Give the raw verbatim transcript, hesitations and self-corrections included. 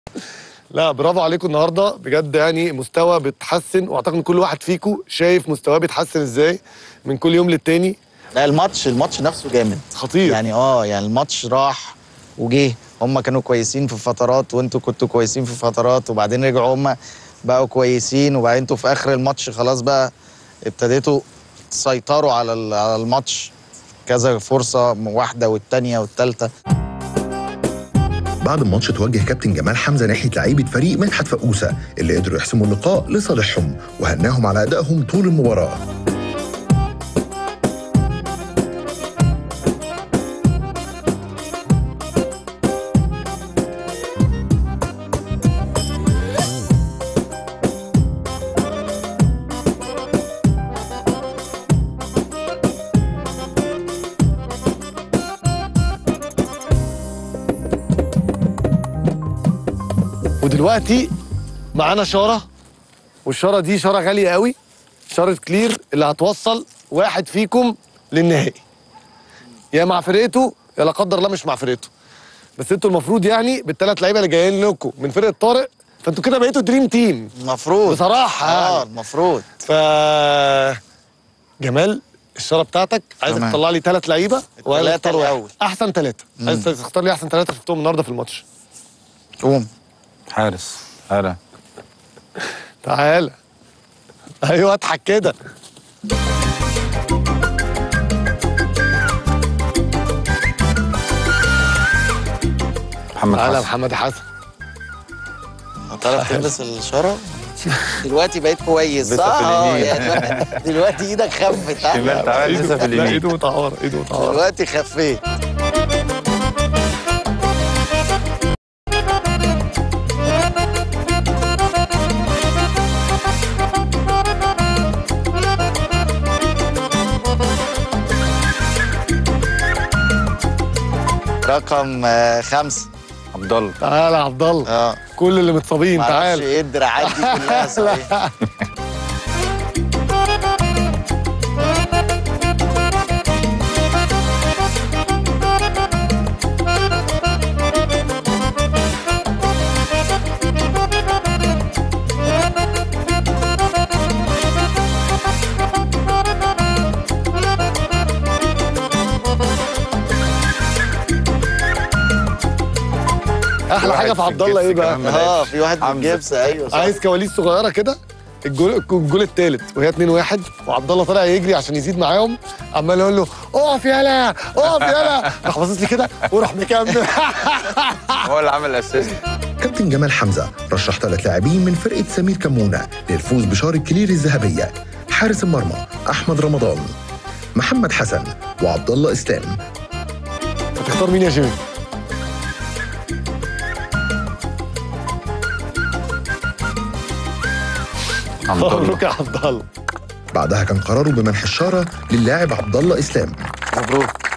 لا برافو عليكم النهارده بجد، يعني مستوى بيتحسن، واعتقد ان كل واحد فيكم شايف مستواه بيتحسن ازاي من كل يوم للتاني. لا الماتش الماتش نفسه جامد خطير يعني. اه يعني الماتش راح وجه، هم كانوا كويسين في فترات وانتوا كنتوا كويسين في فترات، وبعدين رجعوا هم بقوا كويسين، وبعدين انتوا في اخر الماتش خلاص بقى ابتديتوا تسيطروا على على الماتش، كذا فرصه واحده والثانيه والثالثه. بعد الماتش توجه كابتن جمال حمزه ناحيه لعيبه فريق مدحت فقوسه اللي قدروا يحسموا اللقاء لصالحهم، وهناهم على ادائهم طول المباراه. ودلوقتي معانا شاره، والشاره دي شاره غاليه قوي، شاره كلير اللي هتوصل واحد فيكم للنهائي، يا مع فرقته يا لا قدر الله مش مع فرقته. بس انتوا المفروض يعني بالثلاث لعيبه اللي جايين لكم من فرقه طارق، فانتوا كده بقيتوا دريم تيم المفروض بصراحه اه يعني. المفروض. ف جمال الشاره بتاعتك عايزك تطلع لي ثلاث لعيبه الثلاثه الاول، احسن ثلاثه، عايز تختار لي احسن ثلاثه شفتهم النهارده في الماتش. قوم حارس. هلا تعالى ايوه اضحك كده. محمد تعالى حسن. محمد حسن. هتعرف تلبس الشاره دلوقتي بقيت كويس لسه في اه اليمين. يعني دلوقتي ايدك خفت. شمال تعالى لسه في لا اليمين. ايده متعوره، ايده متعوره دلوقتي خفيت. رقم آه، خمسة عبد الله. تعالى يا عبد الله. اه كل اللي متصابين معرفش تعالى. ايه الدراعات دي كلها صحيح. احلى واحد حاجه في في عبد الله ايه الجبس بقى؟ كمان. اه في واحد من حمزة. الجبس ايوه صح. عايز كواليس صغيره كده. الجول الجول الثالث وهي اتنين واحد، وعبد الله طالع يجري عشان يزيد معاهم، عمال يقول له اقف يالا اقف يالا، راح باصص لي كده وراح مكمل. هو اللي عمل الاسيست. كابتن جمال حمزه رشح ثلاث لاعبين من فرقه سمير كمونه للفوز بشاره كلير الذهبيه: حارس المرمى احمد رمضان، محمد حسن، وعبد الله اسلام. هتختار مين يا جيمي؟ عبد الله. مبروك يا عبد الله. بعدها كان قراره بمنح الشاره للاعب عبد الله اسلام. مبروك.